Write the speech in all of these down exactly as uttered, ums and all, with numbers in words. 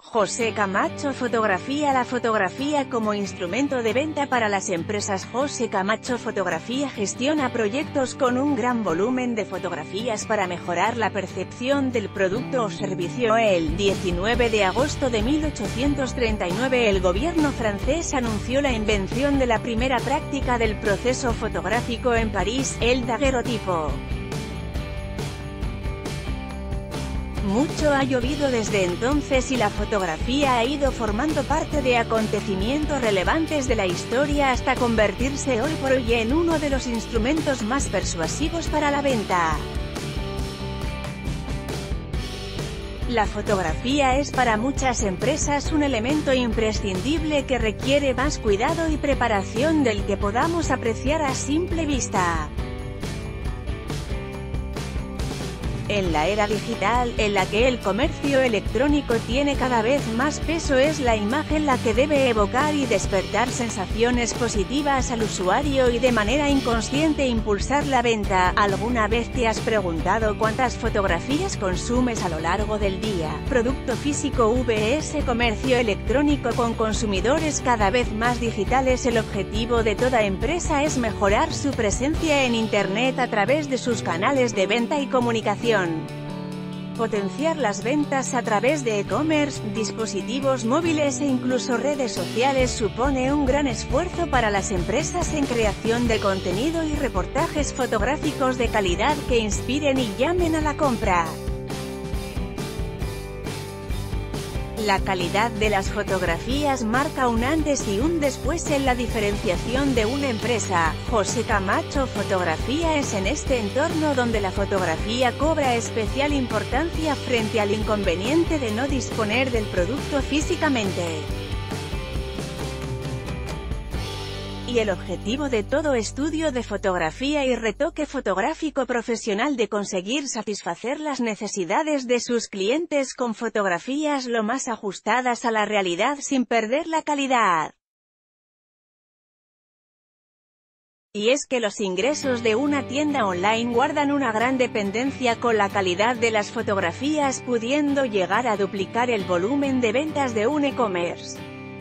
José Camacho Fotografía. La fotografía como instrumento de venta para las empresas. José Camacho Fotografía gestiona proyectos con un gran volumen de fotografías para mejorar la percepción del producto o servicio. El diecinueve de agosto de mil ochocientos treinta y nueve el gobierno francés anunció la invención de la primera práctica del proceso fotográfico en París, el daguerrotipo. Mucho ha llovido desde entonces y la fotografía ha ido formando parte de acontecimientos relevantes de la historia hasta convertirse hoy por hoy en uno de los instrumentos más persuasivos para la venta. La fotografía es para muchas empresas un elemento imprescindible que requiere más cuidado y preparación del que podamos apreciar a simple vista. En la era digital, en la que el comercio electrónico tiene cada vez más peso, es la imagen la que debe evocar y despertar sensaciones positivas al usuario y de manera inconsciente impulsar la venta. ¿Alguna vez te has preguntado cuántas fotografías consumes a lo largo del día? Producto físico versus comercio electrónico con consumidores cada vez más digitales. El objetivo de toda empresa es mejorar su presencia en Internet a través de sus canales de venta y comunicación. Potenciar las ventas a través de e-commerce, dispositivos móviles e incluso redes sociales supone un gran esfuerzo para las empresas en creación de contenido y reportajes fotográficos de calidad que inspiren y llamen a la compra. La calidad de las fotografías marca un antes y un después en la diferenciación de una empresa. José Camacho Fotografía es en este entorno donde la fotografía cobra especial importancia frente al inconveniente de no disponer del producto físicamente. Y el objetivo de todo estudio de fotografía y retoque fotográfico profesional de conseguir satisfacer las necesidades de sus clientes con fotografías lo más ajustadas a la realidad sin perder la calidad. Y es que los ingresos de una tienda online guardan una gran dependencia con la calidad de las fotografías, pudiendo llegar a duplicar el volumen de ventas de un e-commerce.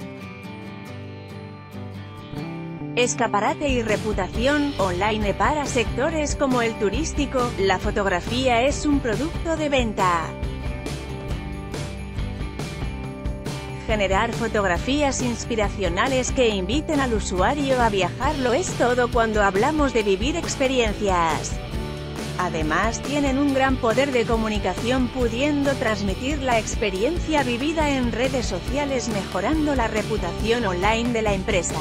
Escaparate y reputación online. Para sectores como el turístico, la fotografía es un producto de venta. Generar fotografías inspiracionales que inviten al usuario a viajar lo es todo cuando hablamos de vivir experiencias. Además, tienen un gran poder de comunicación, pudiendo transmitir la experiencia vivida en redes sociales, mejorando la reputación online de la empresa.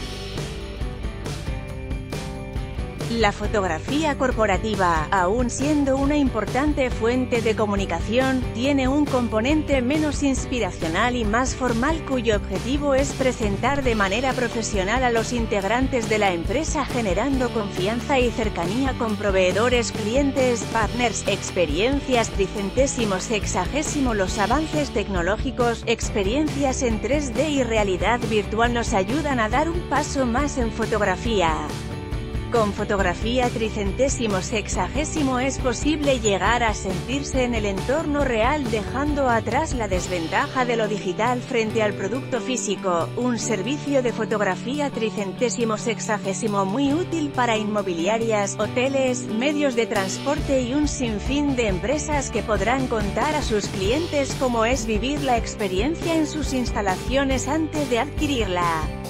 La fotografía corporativa, aun siendo una importante fuente de comunicación, tiene un componente menos inspiracional y más formal cuyo objetivo es presentar de manera profesional a los integrantes de la empresa, generando confianza y cercanía con proveedores, clientes, partners. Experiencias tricentésimo sexagésimo. Los avances tecnológicos, experiencias en tres D y realidad virtual nos ayudan a dar un paso más en fotografía. Con fotografía tricentésimo sexagésimo es posible llegar a sentirse en el entorno real, dejando atrás la desventaja de lo digital frente al producto físico. Un servicio de fotografía tricentésimo sexagésimo muy útil para inmobiliarias, hoteles, medios de transporte y un sinfín de empresas que podrán contar a sus clientes cómo es vivir la experiencia en sus instalaciones antes de adquirirla.